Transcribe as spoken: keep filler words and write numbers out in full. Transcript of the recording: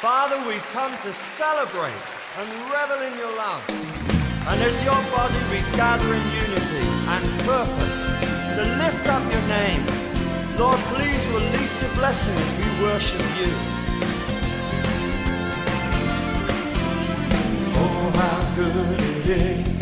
Father, we come to celebrate and revel in your love. And as your body we gather in unity and purpose to lift up your name. Lord, please release your blessing as we worship you. Oh, how good it is